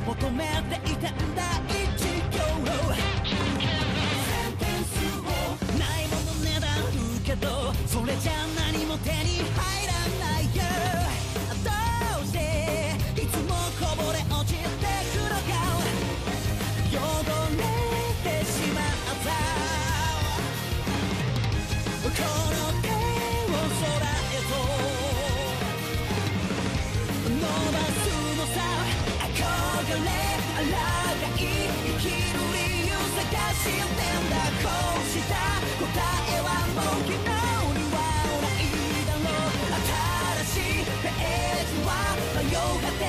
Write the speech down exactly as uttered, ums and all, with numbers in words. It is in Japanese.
求めていたんだ一行センテンスをないものねだるけどそれじゃ何も手に入らないよどうしていつもこぼれ落ちてくのか汚れてしまったこの手を空へと伸ばすのさ憧れ抗い生きる理由探してんだこうした答えはもう昨日にはないだろう新しいページは迷う